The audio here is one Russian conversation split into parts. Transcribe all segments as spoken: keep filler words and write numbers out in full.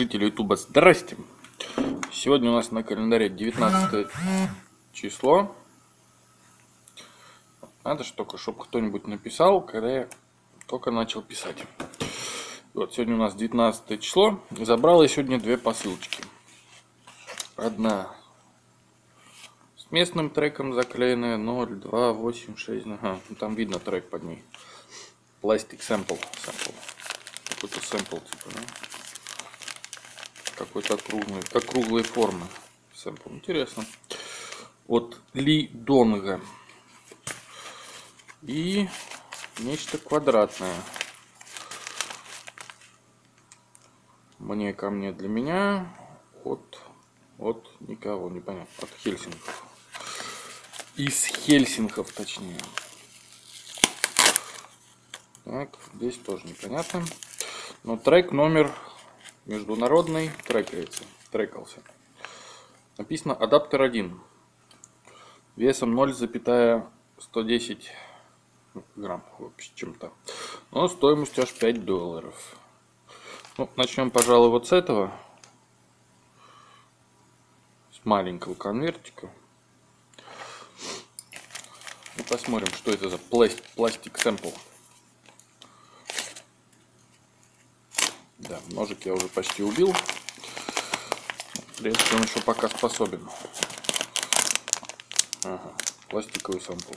жители ютуба, здрасте! Сегодня у нас на календаре девятнадцатое число. Надо же только, чтобы кто-нибудь написал, когда я только начал писать. Вот, сегодня у нас девятнадцатое число. Забрал я сегодня две посылочки. Одна с местным треком заклеенная, ноль, два, восемь, шесть. Ага, там видно трек под ней. Plastic Sample. Sample. Какой-то сэмпл, типа, да? Какой-то округлый, округлой формы. Сэмпл. Интересно. От Ли Донга. И нечто квадратное. Мне, ко мне, для меня. От, от никого, непонятно. От Хельсинков. Из Хельсинков, точнее. Так, здесь тоже непонятно. Но трек номер международный трекается. Трекался. Написано адаптер один. Весом ноль целых сто десять грамм. В чем-то. Но стоимостью аж пять долларов. Ну, начнем, пожалуй, вот с этого. С маленького конвертика. И посмотрим, что это за пластик сэмпл. Да, ножик я уже почти убил. В принципе, он еще пока способен. Ага, пластиковый сэмпл.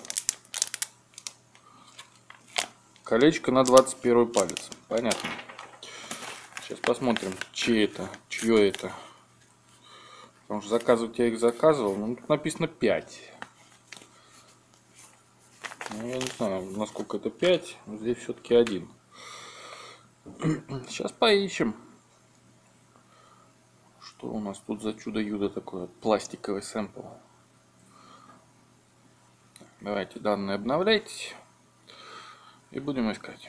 Колечко на двадцать первый палец. Понятно. Сейчас посмотрим, чье это, чье это. Потому что заказывать я их заказывал. Но тут написано пять. Ну, я не знаю, насколько это пять. Но здесь все-таки один. Сейчас поищем, что у нас тут за чудо-юдо такое. Пластиковый сэмпл. Давайте данные обновляйте. И будем искать.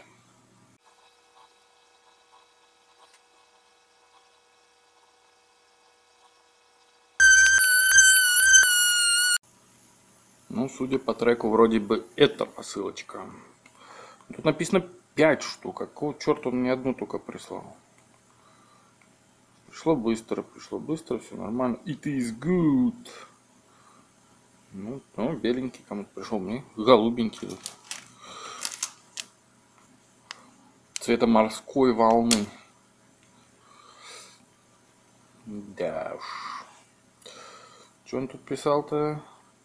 Ну, судя по треку, вроде бы это посылочка. Тут написано пять штук. Какого черта он мне одну только прислал? Пришло быстро, пришло быстро, все нормально. It is good. Ну, ну беленький кому-то пришел, мне голубенький. Цвета морской волны. Да уж. Что он тут писал-то?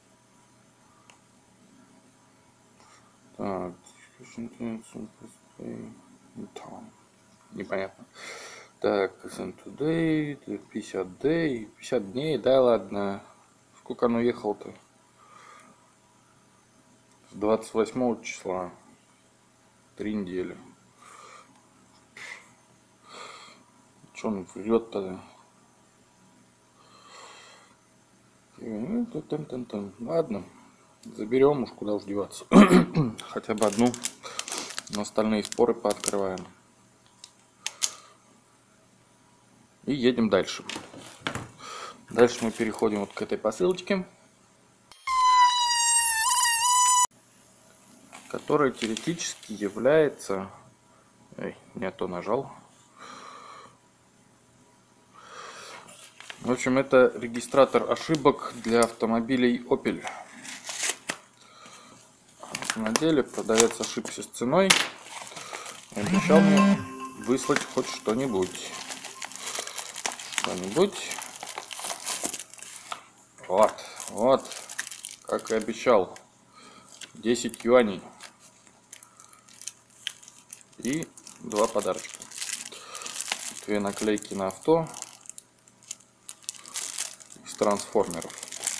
Так. Непонятно. Так, today, пятьдесят дней, пятьдесят дней, да ладно. Сколько оно ехало-то? С двадцать восьмого числа. Три недели. Че он врет-то? Ладно. Заберем уж, куда уж деваться. Хотя бы одну. Но остальные споры пооткрываем. И едем дальше. Дальше мы переходим вот к этой посылочке. Которая теоретически является... Эй, не то нажал. В общем, это регистратор ошибок для автомобилей Opel. На деле продавец ошибся с ценой. Обещал мне выслать хоть что-нибудь. Что-нибудь. Вот, вот, как и обещал. десять юаней. И два подарочка. Две наклейки на авто. Из трансформеров.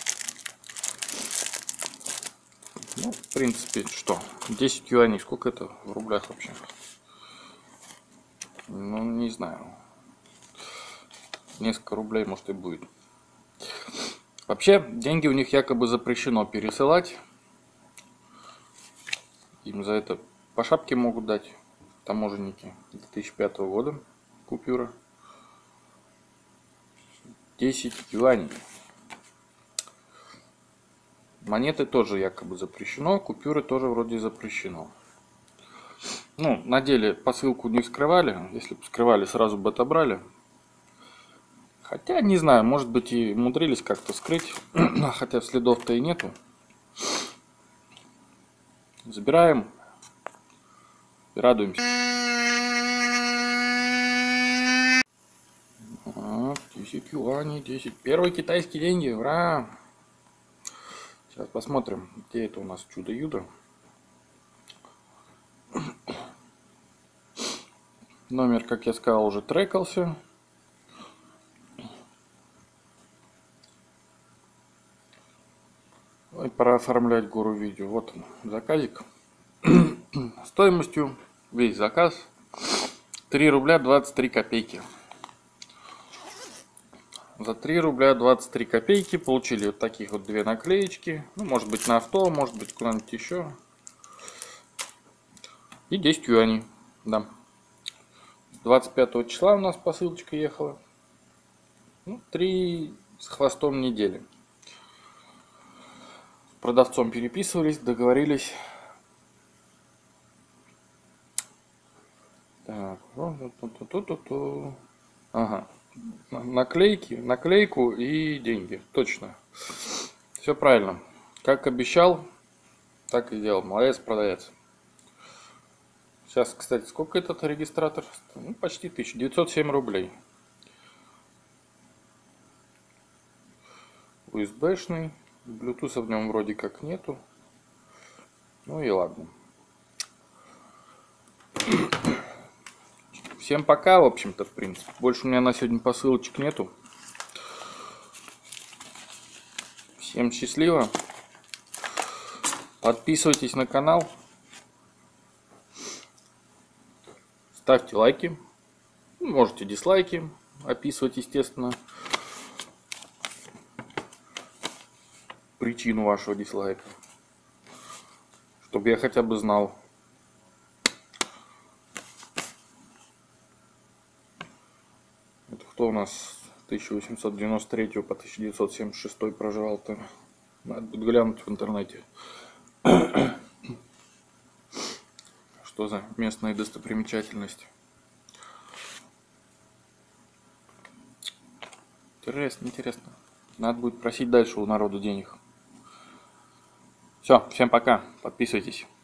Ну, в принципе, что? десять юаней, сколько это в рублях вообще? Ну, не знаю. Несколько рублей, может, и будет. Вообще, деньги у них якобы запрещено пересылать. Им за это по шапке могут дать таможенники. две тысячи пятого года купюра. десять юаней. Монеты тоже якобы запрещено, купюры тоже вроде запрещено. Ну, на деле посылку не вскрывали. Если бы вскрывали, сразу бы отобрали. Хотя, не знаю, может быть и умудрились как-то скрыть, хотя следов-то и нету. Забираем и радуемся. десять юаней, десять. Первые китайские деньги, ура! Сейчас посмотрим, где это у нас чудо-юдо. Номер, как я сказал, уже трекался. И пора оформлять гору видео. Вот он, заказик. Стоимостью весь заказ три рубля двадцать три копейки. За три рубля двадцать три копейки получили вот таких вот две наклеечки. Ну, может быть на авто, может быть куда-нибудь еще. И десять юаней. Да. двадцать пятого числа у нас посылочка ехала. Ну, три с хвостом недели. С продавцом переписывались, договорились. Так. Ага. Наклейки, наклейку и деньги. Точно. Все правильно. Как обещал, так и сделал. Молодец, продавец. Сейчас, кстати, сколько этот регистратор? Ну, почти тысяча девятьсот семь рублей. ю эс би-шный. Bluetooth в нем вроде как нету. Ну и ладно. Всем пока, в общем-то, в принципе. Больше у меня на сегодня посылочек нету. Всем счастливо. Подписывайтесь на канал. Ставьте лайки. Можете дизлайки описывать, естественно, причину вашего дизлайка. Чтобы я хотя бы знал. Это кто у нас с тысяча восемьсот девяносто третьего по тысяча девятьсот семьдесят шестой проживал-то? Надо будет глянуть в интернете. Что за местные достопримечательности? Интересно, интересно. Надо будет просить дальше у народа денег. Все, всем пока. Подписывайтесь.